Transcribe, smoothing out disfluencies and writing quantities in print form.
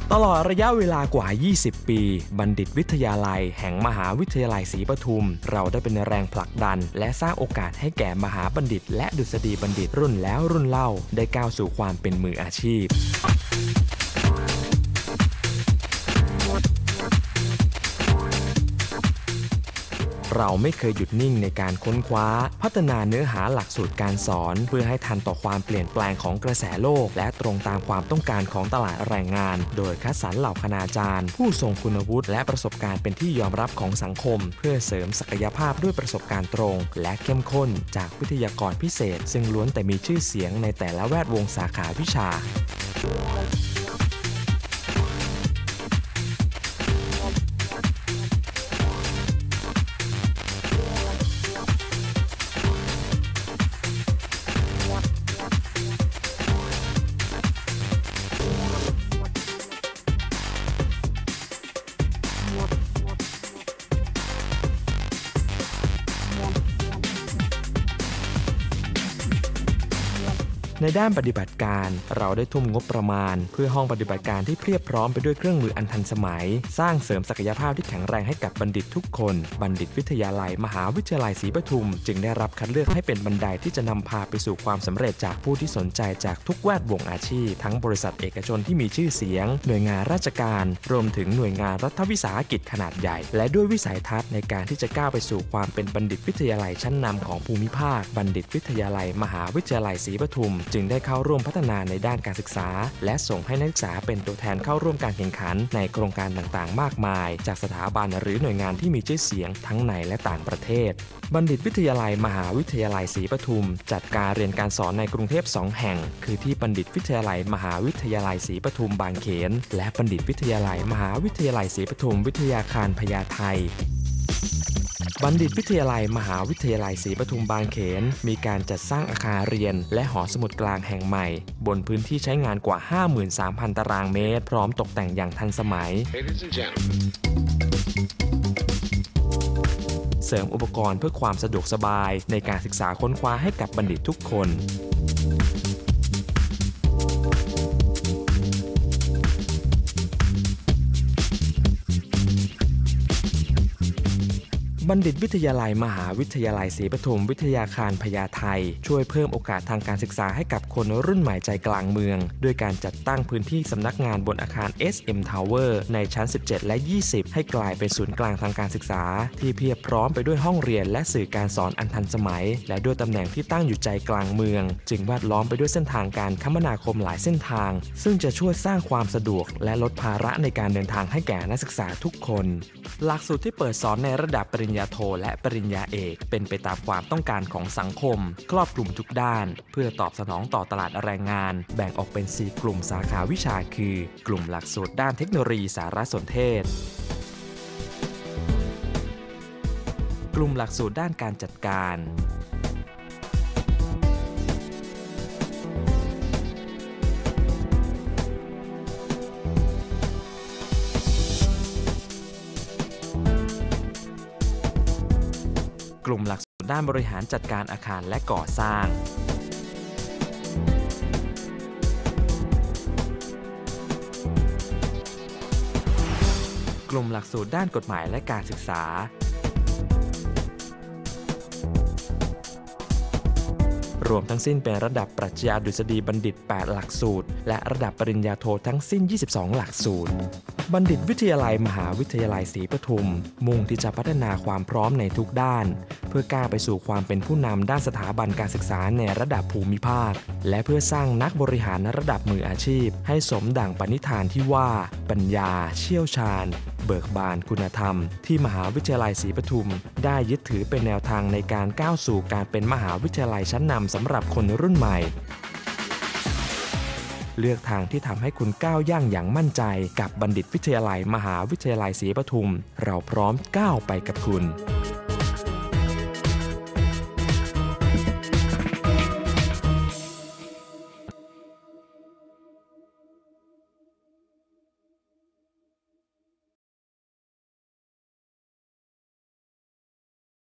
ตลอดระยะเวลากว่า 20 ปีบัณฑิตวิทยาลัยแห่งมหาวิทยาลัยศรีปทุมเราได้เป็นแรงผลักดันและสร้างโอกาสให้แก่มหาบัณฑิตและดุษฎีบัณฑิตรุ่นแล้วรุ่นเล่าได้ก้าวสู่ความเป็นมืออาชีพเราไม่เคยหยุดนิ่งในการค้นคว้าพัฒนาเนื้อหาหลักสูตรการสอนเพื่อให้ทันต่อความเปลี่ยนแปลงของกระแสโลกและตรงตามความต้องการของตลาดแรงงานโดยคัดสรรเหล่าคณาจารย์ผู้ทรงคุณวุฒิและประสบการณ์เป็นที่ยอมรับของสังคมเพื่อเสริมศักยภาพด้วยประสบการณ์ตรงและเข้มข้นจากวิทยากรพิเศษซึ่งล้วนแต่มีชื่อเสียงในแต่ละแวดวงสาขาวิชาในด้านปฏิบัติการเราได้ทุ่มงบประมาณเพื่อห้องปฏิบัติการที่เพียบพร้อมไปด้วยเครื่องมืออันทันสมัยสร้างเสริมศักยภาพที่แข็งแรงให้กับบัณฑิตทุกคนบัณฑิตวิทยาลัยมหาวิทยาลัยศรีปทุมจึงได้รับคัดเลือกให้เป็นบันไดที่จะนำพาไปสู่ความสำเร็จจากผู้ที่สนใจจากทุกแวดวงอาชีพทั้งบริษัทเอกชนที่มีชื่อเสียงหน่วยงานราชการรวมถึงหน่วยงานรัฐวิสาหกิจขนาดใหญ่และด้วยวิสัยทัศน์ในการที่จะก้าวไปสู่ความเป็นบัณฑิตวิทยาลัยชั้นนำของภูมิภาคบัณฑิตวิทยาลัยมหาวิทยาลัยศรีปทุมจึงได้เข้าร่วมพัฒนาในด้านการศึกษาและส่งให้นักศึกษาเป็นตัวแทนเข้าร่วมการแข่งขันในโครงการต่างๆมากมายจากสถาบันหรือหน่วยงานที่มีชื่อเสียงทั้งในและต่างประเทศบัณฑิตวิทยาลัยมหาวิทยาลัยศรีปทุมจัดการเรียนการสอนในกรุงเทพ2 แห่งคือที่บัณฑิตวิทยาลัยมหาวิทยาลัยศรีปทุมบางเขนและบัณฑิตวิทยาลัยมหาวิทยาลัยศรีปทุมวิทยาคารพญาไทบัณฑิตวิทยาลัยมหาวิทยาลัยศรีปทุมบางเขนมีการจัดสร้างอาคารเรียนและหอสมุดกลางแห่งใหม่บนพื้นที่ใช้งานกว่า 53,000 ตารางเมตรพร้อมตกแต่งอย่างทันสมัยเสริมอุปกรณ์เพื่อความสะดวกสบายในการศึกษาค้นคว้าให้กับบัณฑิตทุกคนบัณฑิตวิทยาลัยมหาวิทยาลัยศรีปทุมวิทยาคารพญาไทช่วยเพิ่มโอกาสทางการศึกษาให้กับคนรุ่นใหม่ใจกลางเมืองด้วยการจัดตั้งพื้นที่สำนักงานบนอาคาร SM Tower ในชั้น 17 และ 20 ให้กลายเป็นศูนย์กลางทางการศึกษาที่เพียบพร้อมไปด้วยห้องเรียนและสื่อการสอนอันทันสมัยและด้วยตำแหน่งที่ตั้งอยู่ใจกลางเมืองจึงแวดล้อมไปด้วยเส้นทางการคมนาคมหลายเส้นทางซึ่งจะช่วยสร้างความสะดวกและลดภาระในการเดินทางให้แก่นักศึกษาทุกคนหลักสูตรที่เปิดสอนในระดับปริญญาโทและปริญญาเอกเป็นไปตามความต้องการของสังคมครอบคลุมทุกด้านเพื่อตอบสนองต่อตลาดแรงงานแบ่งออกเป็น 4 กลุ่มสาขาวิชาคือกลุ่มหลักสูตรด้านเทคโนโลยีสารสนเทศกลุ่มหลักสูตรด้านการจัดการกลุ่มหลักสูตรด้านบริหารจัดการอาคารและก่อสร้างกลุ่มหลักสูตรด้านกฎหมายและการศึกษารวมทั้งสิ้นเป็นระดับปรัชญาดุษฎีบัณฑิต 8 หลักสูตรและระดับปริญญาโททั้งสิ้น 22 หลักสูตรบัณฑิตวิทยาลัยมหาวิทยาลัยศรีปทุมมุ่งที่จะพัฒนาความพร้อมในทุกด้านเพื่อก้าวไปสู่ความเป็นผู้นำด้านสถาบันการศึกษาในระดับภูมิภาคและเพื่อสร้างนักบริหารระดับมืออาชีพให้สมดั่งปณิธานที่ว่าปัญญาเชี่ยวชาญเบิกบานคุณธรรมที่มหาวิทยาลัยศรีปทุมได้ยึดถือเป็นแนวทางในการก้าวสู่การเป็นมหาวิทยาลัยชั้นนำสำหรับคนรุ่นใหม่เลือกทางที่ทำให้คุณก้าวย่างอย่างมั่นใจกับบัณฑิตวิทยาลัยมหาวิทยาลัยศรีปทุมเราพร้อมก้าวไปกับคุณ